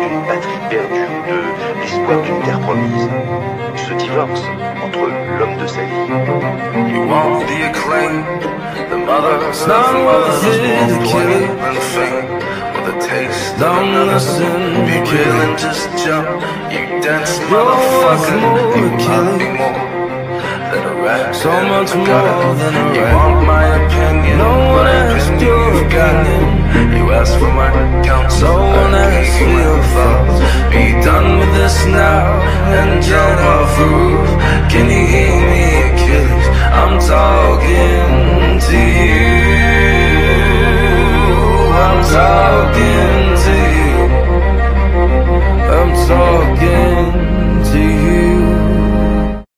d'une patrie perdue ou de l'espoir d'une terre promise. Ce divorce entre l'homme de sa vie. You want the acclaim, the mother's love, mother's killing and fame. With a taste of another, be real and just jump. You dance, motherfucker, you want me more than a rap, so much more than a rap. You want my opinion, no one asked your opinion. You asked for my counsel, I gave you your thoughts. Be done with this now, and just